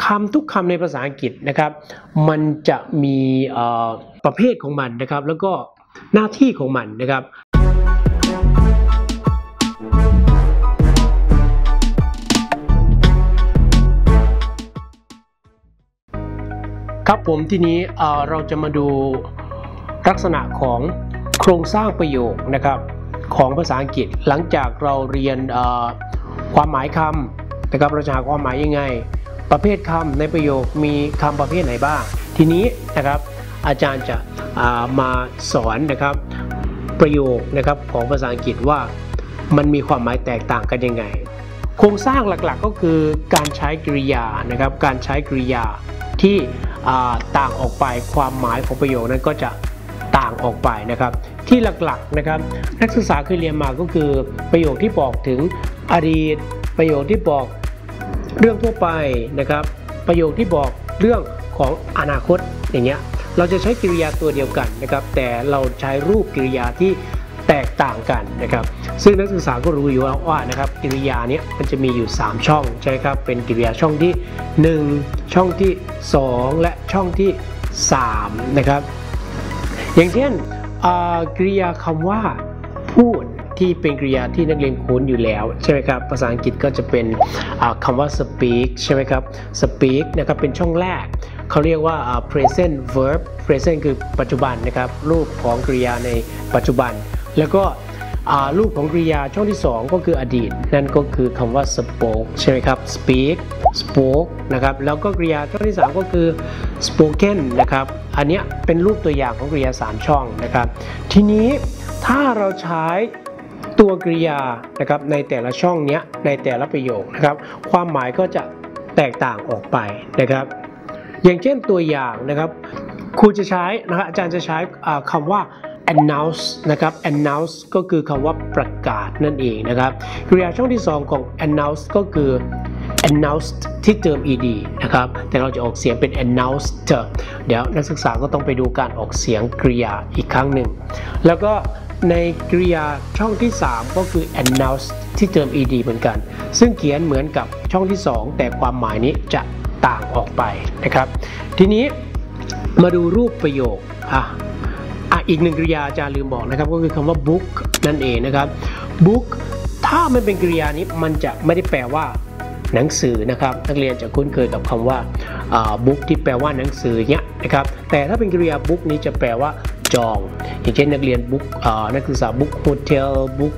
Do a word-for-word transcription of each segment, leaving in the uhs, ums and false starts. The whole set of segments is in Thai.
คำทุกคำในภาษาอังกฤษนะครับมันจะมีประเภทของมันนะครับแล้วก็หน้าที่ของมันนะครับครับผมทีนี้เราจะมาดูลักษณะของโครงสร้างประโยคนะครับของภาษาอังกฤษหลังจากเราเรียนความหมายคำนะครับเราจะหาความหมายยังไงประเภทคำในประโยคมีคำประเภทไหนบ้างทีนี้นะครับอาจารย์จะมาสอนนะครับประโยคนะครับของภาษาอังกฤษว่ามันมีความหมายแตกต่างกันยังไงโครงสร้างหลักๆก็คือการใช้กริยานะครับการใช้กริยาที่ต่างออกไปความหมายของประโยคนั้นก็จะต่างออกไปนะครับที่หลักๆนะครับนักศึกษาเคยเรียนมาก็คือประโยคที่บอกถึงอดีตประโยคที่บอกเรื่องทั่วไปนะครับประโยคที่บอกเรื่องของอนาคตอย่างเงี้ยเราจะใช้กริยาตัวเดียวกันนะครับแต่เราใช้รูปกริยาที่แตกต่างกันนะครับซึ่งนักศึกษาก็รู้อยู่ว่านะครับกริยาเนี้ยมันจะมีอยู่สามช่องใช่ครับเป็นกริยาช่องที่หนึ่งช่องที่สองและช่องที่สามนะครับอย่างเช่นกริยาคำว่าพูดที่เป็นกริยาที่นักเรียนคุ้นอยู่แล้วใช่ไหมครับภาษาอังกฤษก็จะเป็นคำว่า speak ใช่ไหมครับ speak นะครับเป็นช่องแรกเขาเรียกว่า present verb present คือปัจจุบันนะครับรูปของกริยาในปัจจุบันแล้วก็รูปของกริยาช่องที่สองก็คืออดีตนั่นก็คือคำว่า spoke ใช่ไหมครับ speak spoke นะครับแล้วก็กริยาช่องที่สามก็คือ spoken นะครับอันนี้เป็นรูปตัวอย่างของกริยาสามช่องนะครับทีนี้ถ้าเราใช้ตัวกริยานะครับในแต่ละช่องนี้ในแต่ละประโยคนะครับความหมายก็จะแตกต่างออกไปนะครับอย่างเช่นตัวอย่างนะครับครูจะใช้นะครับอาจารย์จะใช้คำว่า announce นะครับ announce ก็คือคำว่าประกาศนั่นเองนะครับกริยาช่องที่สองของ announce ก็คือ announced ที่เติม ed นะครับแต่เราจะออกเสียงเป็น announced เดี๋ยวนักศึกษาก็ต้องไปดูการออกเสียงกริยาอีกครั้งหนึ่งแล้วก็ในกริยาช่องที่สามก็คือ announced ที่เติม ed เหมือนกันซึ่งเขียนเหมือนกับช่องที่สองแต่ความหมายนี้จะต่างออกไปนะครับทีนี้มาดูรูปประโยคอ่ะอ่ะอีกหนึ่งกริยาอาจารย์ลืมบอกนะครับก็คือคำว่า book นั่นเองนะครับ book ถ้ามันเป็นกริยานี้มันจะไม่ได้แปลว่าหนังสือนะครับนักเรียนจะคุ้นเคยกับคำว่า book ที่แปลว่าหนังสือเนี้ยนะครับแต่ถ้าเป็นกริยา book นี้จะแปลว่าจองอย่างเช่นนักเรียน book นักศึกษา book hotel book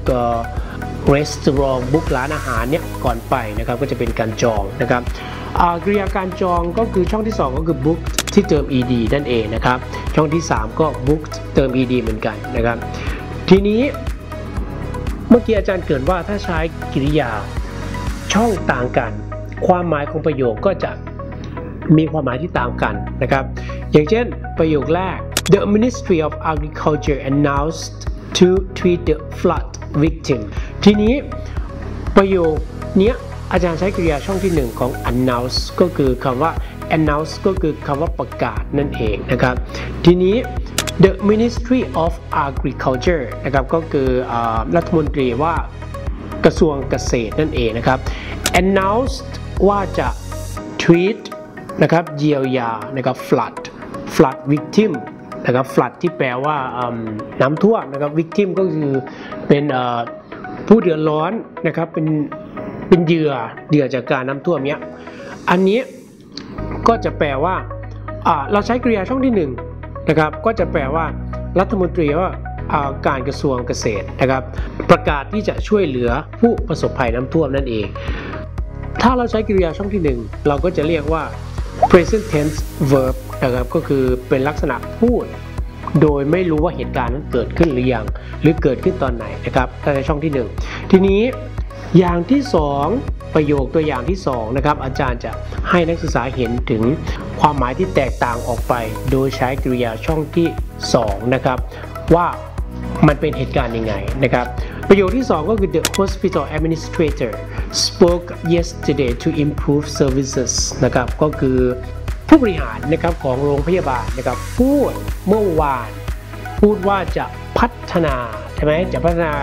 restaurant book ร้านอาหารเนี้ยก่อนไปนะครับก็จะเป็นการจองนะครับกริยาการจองก็คือช่องที่สองก็คือ book ที่เติม ed นั่นเองนะครับช่องที่สามก็ book เติม ed เหมือนกันนะครับทีนี้เมื่อกี้อาจารย์เกริ่นว่าถ้าใช้กริยาช่องต่างกันความหมายของประโยคก็จะมีความหมายที่ต่างกันนะครับอย่างเช่นประโยคแรก The Ministry of Agriculture announced to treat the flood victim ทีนี้ประโยคนี้อาจารย์ใช้กริยาช่องที่หนึ่งของ announce ก็คือคำว่า announce ก็คือคำว่าประกาศนั่นเองนะครับทีนี้ The Ministry of Agriculture นะครับก็คือรัฐมนตรีว่ากระทรวงเกษตรนั่นเองนะครับ announced ว่าจะ treat นะครับเยียวยานะครับ flood flood victim นะครับ flood ที่แปลว่าน้ำท่วมนะครับ victim ก็คือเป็นผู้เดือดร้อนนะครับเป็นเป็นเหยื่อเหยื่อจากการน้ำท่วมเนี้ยอันนี้ก็จะแปลว่าเราใช้กริยาช่องที่หนึ่งนะครับก็จะแปลว่ารัฐมนตรีว่าการกระทรวงเกษตรนะครับประกาศที่จะช่วยเหลือผู้ประสบภัยน้ำท่วมนั่นเองถ้าเราใช้กริยาช่องที่หนึ่งเราก็จะเรียกว่า present tense verb นะครับก็คือเป็นลักษณะพูดโดยไม่รู้ว่าเหตุการณ์นั้นเกิดขึ้นหรือยังหรือเกิดขึ้นตอนไหนนะครับในช่องที่หนึ่งทีนี้อย่างที่สองประโยคตัวอย่างที่สองนะครับอาจารย์จะให้นักศึกษาเห็นถึงความหมายที่แตกต่างออกไปโดยใช้กริยาช่องที่สองนะครับว่ามันเป็นเหตุการณ์ยังไงนะครับประโยคที่สองก็คือ The hospital administrator spoke yesterday to improve services นะครับก็คือผู้บริหารนะครับของโรงพยาบาลนะครับพูดเมื่อวานพูดว่าจะพัฒนาใช่ไหมจะพัฒนา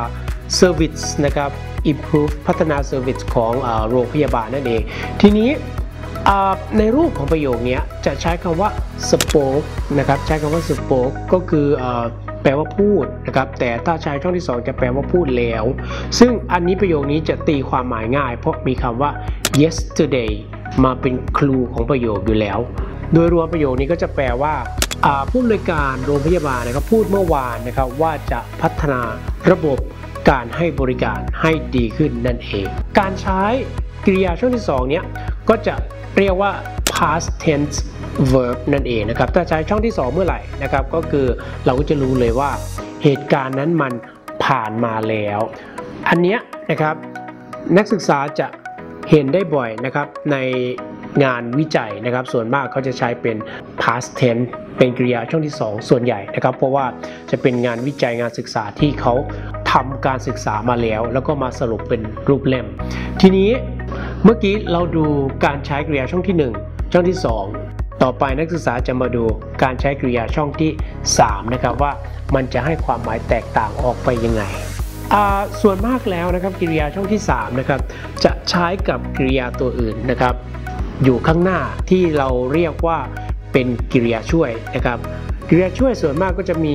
service นะครับ improve พัฒนา service ของโรงพยาบาลนั่นเองทีนี้ในรูปของประโยคนี้จะใช้คำว่า spoke นะครับใช้คำว่า spoke ก็คือแปลว่าพูดนะครับแต่ถ้าใช้ช่องที่สองจะแปลว่าพูดแล้วซึ่งอันนี้ประโยคนี้จะตีความหมายง่ายเพราะมีคำว่า yesterday มาเป็นครูของประโยคอยู่แล้วโดยรวมประโยคนี้ก็จะแปลว่าผู้อำนวยการโรงพยาบาลนะครับพูดเมื่อวานนะครับว่าจะพัฒนาระบบการให้บริการให้ดีขึ้นนั่นเองการใช้กริยาช่องที่สองเนี้ยก็จะเรียกว่า past tense verb นั่นเองนะครับถ้าใช้ช่องที่สองเมื่อไหร่นะครับก็คือเราก็จะรู้เลยว่าเหตุการณ์นั้นมันผ่านมาแล้วอันเนี้ยนะครับนักศึกษาจะเห็นได้บ่อยนะครับในงานวิจัยนะครับส่วนมากเขาจะใช้เป็น past tense เป็นกริยาช่องที่สองส่วนใหญ่นะครับเพราะว่าจะเป็นงานวิจัยงานศึกษาที่เขาทำการศึกษามาแล้วแล้วก็มาสรุปเป็นรูปเล่มทีนี้เมื่อกี้เราดูการใช้กริยาช่องที่หนึ่งช่องที่สองต่อไปนักศึกษาจะมาดูการใช้กริยาช่องที่สามนะครับว่ามันจะให้ความหมายแตกต่างออกไปยังไงส่วนมากแล้วนะครับกริยาช่องที่สามนะครับจะใช้กับกริยาตัวอื่นนะครับอยู่ข้างหน้าที่เราเรียกว่าเป็นกริยาช่วยนะครับกริยาช่วยส่วนมากก็จะมี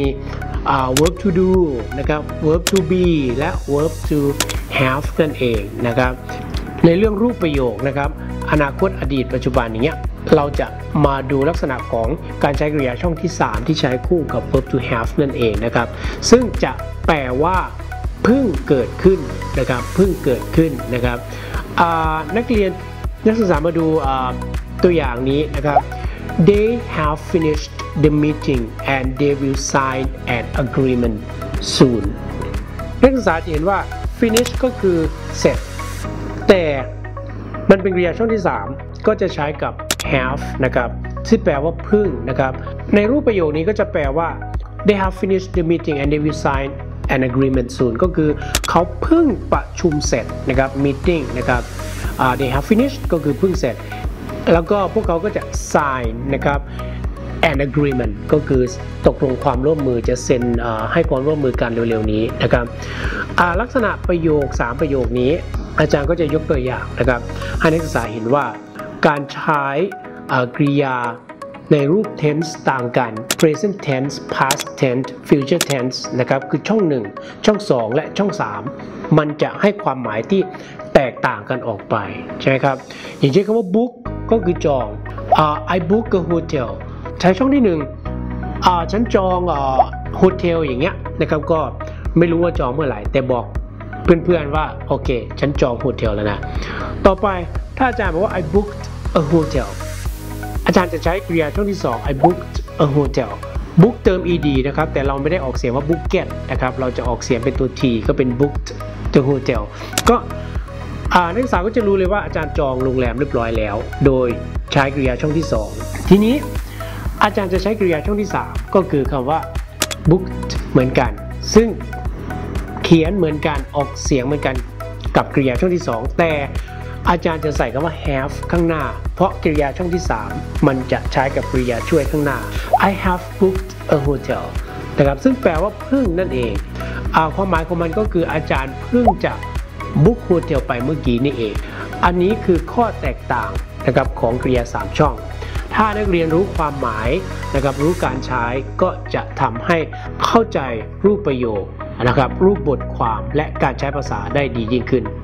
verb to do นะครับ verb to be และ verb to have นั่นเองนะครับในเรื่องรูปประโยคนะครับอนาคตอดีตปัจจุบันอย่างเงี้ยเราจะมาดูลักษณะของการใช้กริยาช่องที่สามที่ใช้คู่กับ verb to have นั่นเองนะครับซึ่งจะแปลว่าเพิ่งเกิดขึ้นนะครับเพิ่งเกิดขึ้นนะครับนักเรียนนักศึกษามาดูตัวอย่างนี้นะครับ They have finished the meeting and they will sign an agreement soon นักศึกษาจะเห็นว่า finish ก็คือเสร็จแต่มันเป็นกริยาช่องที่สามก็จะใช้กับ have นะครับที่แปลว่าเพิ่งนะครับในรูปประโยคนี้ก็จะแปลว่า They have finished the meeting and they will sign an agreement soon ก็คือเขาเพิ่งประชุมเสร็จนะครับ meeting นะครับ uh, they have finished ก็คือเพิ่งเสร็จแล้วก็พวกเขาก็จะ sign นะครับ an agreement ก็คือตกลงความร่วมมือจะเซ็นให้ความร่วมมือกันเร็วๆนี้นะครับลักษณะประโยคสามประโยคนี้อาจารย์ก็จะยกตัวอย่างนะครับให้นักศึกษาเห็นว่าการใช้กริยาในรูป tense ต่างกัน present tense past tense future tense นะครับคือช่องหนึ่งช่องสองและช่องสามมันจะให้ความหมายที่แตกต่างกันออกไปใช่ไหมครับอย่างเช่นคำว่า book ก็คือจอง uh, I book a hotel ใช้ช่องที่หนึ่งอ่าฉันจองโฮเทลอย่างเงี้ยนะครับก็ไม่รู้ว่าจองเมื่อไหร่แต่บอกเพื่อนๆว่าโอเคฉันจองโฮเทลแล้วนะต่อไปถ้าอาจารย์บอกว่า I booked a hotel อาจารย์จะใช้กริยาช่องที่สอง I booked a hotel book เติม ed นะครับแต่เราไม่ได้ออกเสียงว่า booked นะครับเราจะออกเสียงเป็นตัว t ก็เป็น booked the hotel ก็นักศึกษาก็จะรู้เลยว่าอาจารย์จองโรงแรมเรียบร้อยแล้วโดยใช้กริยาช่องที่สองทีนี้อาจารย์จะใช้กริยาช่องที่สามก็คือคำว่า booked เหมือนกันซึ่งเขียนเหมือนกันออกเสียงเหมือนกันกับกริยาช่องที่สองแต่อาจารย์จะใส่คำว่า have ข้างหน้าเพราะกริยาช่องที่สามมันจะใช้กับกริยาช่วยข้างหน้า I have booked a hotel นะครับซึ่งแปลว่าเพิ่งนั่นเองอ่าความหมายของมันก็คืออาจารย์เพิ่งจะบุ๊กโฮเทลไปเมื่อกี้นี่เองอันนี้คือข้อแตกต่างนะครับของกริยาสามช่องถ้านักเรียนรู้ความหมายนะครับรู้การใช้ก็จะทำให้เข้าใจรูปประโยคนะครับรูปบทความและการใช้ภาษาได้ดียิ่งขึ้น